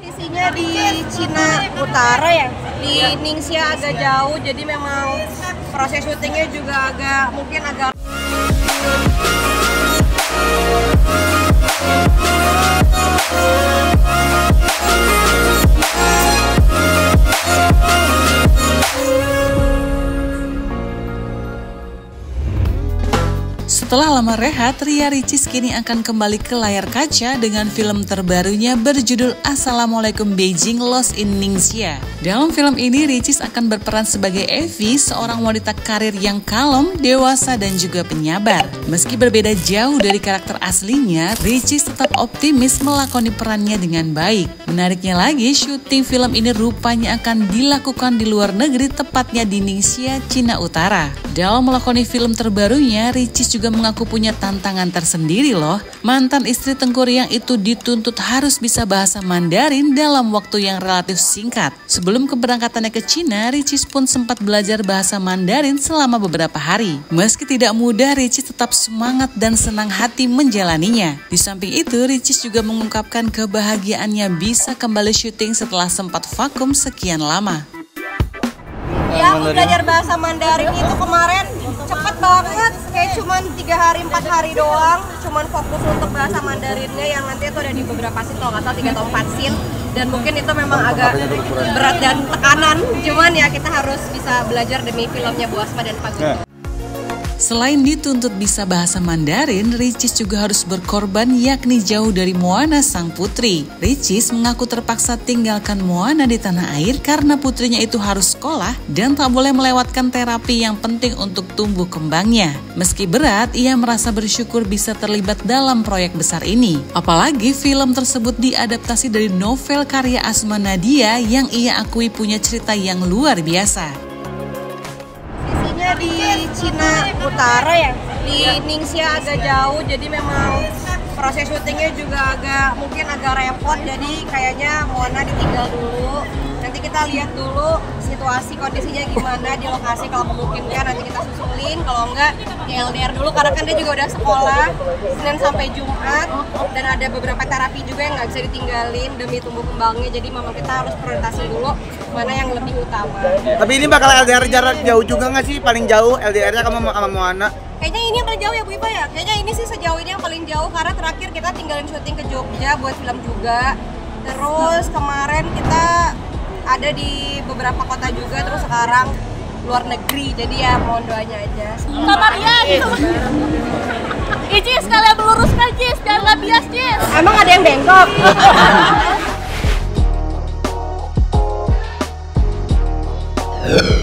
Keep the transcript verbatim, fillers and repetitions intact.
Posisinya di Cina Utara ya, di Ningxia agak jauh, jadi memang proses syutingnya juga agak mungkin agak Setelah lama rehat, Ria Ricis kini akan kembali ke layar kaca dengan film terbarunya berjudul Assalamualaikum Beijing Lost in Ningxia. Dalam film ini, Ricis akan berperan sebagai Evie, seorang wanita karir yang kalem, dewasa, dan juga penyabar. Meski berbeda jauh dari karakter aslinya, Ricis tetap optimis melakoni perannya dengan baik. Menariknya lagi, syuting film ini rupanya akan dilakukan di luar negeri, tepatnya di Ningxia, Cina Utara. Dalam melakoni film terbarunya, Ricis juga mengaku punya tantangan tersendiri loh. Mantan istri Tengku Riang itu dituntut harus bisa bahasa Mandarin dalam waktu yang relatif singkat. Sebelum keberangkatannya ke Cina, Ricis pun sempat belajar bahasa Mandarin selama beberapa hari. Meski tidak mudah, Ricis tetap semangat dan senang hati menjalaninya. Di samping itu, Ricis juga mengungkapkan kebahagiaannya bisa kembali syuting setelah sempat vakum sekian lama. Ya, aku belajar bahasa Mandarin itu kemarin cepet banget, kayak cuman tiga hari empat hari doang, cuman fokus untuk bahasa Mandarinnya yang nanti itu ada di beberapa scene, kalau nggak salah tiga atau empat scene, dan mungkin itu memang agak berat dan tekanan, cuman ya kita harus bisa belajar demi filmnya Bu Asma dan Pak Guntur. Selain dituntut bisa bahasa Mandarin, Ricis juga harus berkorban yakni jauh dari Moana sang putri. Ricis mengaku terpaksa tinggalkan Moana di tanah air karena putrinya itu harus sekolah dan tak boleh melewatkan terapi yang penting untuk tumbuh kembangnya. Meski berat, ia merasa bersyukur bisa terlibat dalam proyek besar ini. Apalagi film tersebut diadaptasi dari novel karya Asma Nadia yang ia akui punya cerita yang luar biasa. Di Cina Utara ya, di Ningxia agak jauh, jadi memang proses syutingnya juga agak mungkin agak repot, jadi kayaknya Moana ditinggal dulu. Nanti kita lihat dulu situasi kondisinya gimana di lokasi, kalau memungkinkan nanti kita susulin, kalau enggak ya L D R dulu karena kan dia juga udah sekolah Senin sampai Jumat dan ada beberapa terapi juga yang nggak bisa ditinggalin demi tumbuh kembangnya, jadi memang kita harus prioritaskan dulu mana yang lebih utama. Tapi ini bakal L D R jarak jauh juga nggak sih? Paling jauh L D R-nya kamu sama Moana? Kayaknya ini yang paling jauh ya Bu Ipa ya? Kayaknya ini sih sejauh ini yang paling jauh karena terakhir kita tinggalin syuting ke Jogja buat film juga. Terus kemarin kita ada di beberapa kota juga, terus sekarang luar negeri, jadi ya mohon doanya aja. Kamar ya gitu. Icis sekalian meluruskan Cis, biar nggak bias Cis. Emang ada yang bengkok?